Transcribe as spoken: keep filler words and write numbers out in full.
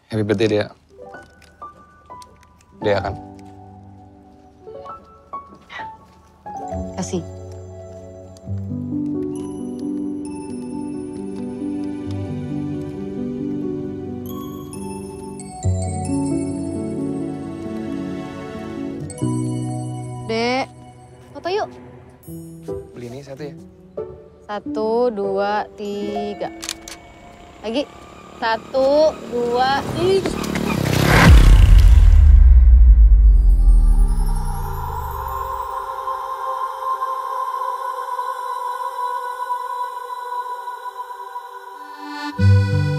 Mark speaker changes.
Speaker 1: Happy birthday, Dea. Dea kan?
Speaker 2: Kasih. Dek, foto yuk.
Speaker 1: Beli ini satu ya?
Speaker 2: Satu, dua, tiga. Lagi. Satu, dua, tiga.
Speaker 3: Thank you.